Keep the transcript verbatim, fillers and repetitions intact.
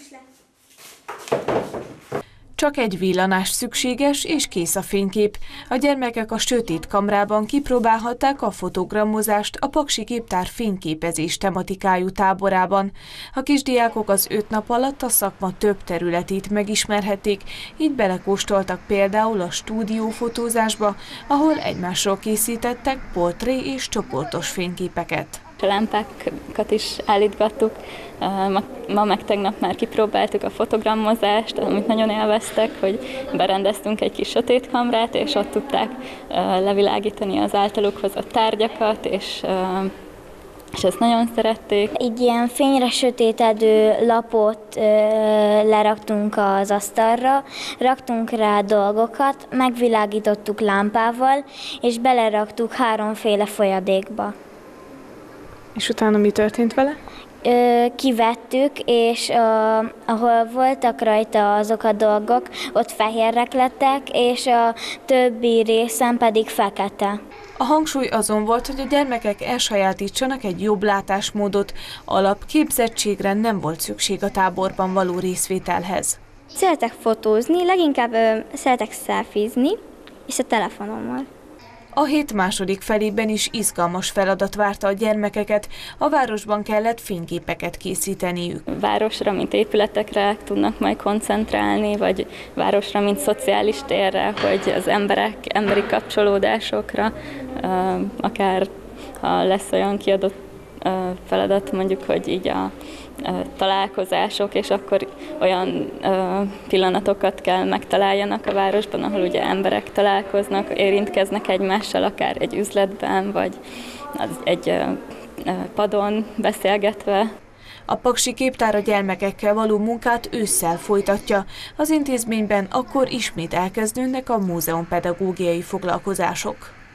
Csak egy villanás szükséges, és kész a fénykép. A gyermekek a sötét kamrában kipróbálhatták a fotogramozást a Paksi Képtár fényképezés tematikájú táborában. A kisdiákok az öt nap alatt a szakma több területét megismerhették, így belekóstoltak például a stúdiófotózásba, ahol egymásról készítettek portré és csoportos fényképeket. A lámpákat is állítgattuk, ma, ma meg tegnap már kipróbáltuk a fotogramozást, amit nagyon élveztek, hogy berendeztünk egy kis sötét kamrát, és ott tudták levilágítani az általuk hozott tárgyakat, és, és ezt nagyon szerették. Egy ilyen fényre sötétedő lapot ö, leraktunk az asztalra, raktunk rá dolgokat, megvilágítottuk lámpával, és beleraktuk háromféle folyadékba. És utána mi történt vele? Ö, kivettük, és ö, ahol voltak rajta azok a dolgok, ott fehérek lettek, és a többi részen pedig fekete. A hangsúly azon volt, hogy a gyermekek elsajátítsanak egy jobb látásmódot, alapképzettségre nem volt szükség a táborban való részvételhez. Szeretek fotózni, leginkább ö, szeretek szelfizni, és a telefonommal. A hét második felében is izgalmas feladat várta a gyermekeket, a városban kellett fényképeket készíteniük. Városra, mint épületekre tudnak majd koncentrálni, vagy városra, mint szociális térre, hogy az emberek, emberi kapcsolódásokra, akár ha lesz olyan kiadott feladat, mondjuk, hogy így a találkozások, és akkor olyan pillanatokat kell megtaláljanak a városban, ahol ugye emberek találkoznak, érintkeznek egymással, akár egy üzletben, vagy egy padon beszélgetve. A Paksi Képtár a gyermekekkel való munkát ősszel folytatja. Az intézményben akkor ismét elkezdődnek a múzeumpedagógiai foglalkozások.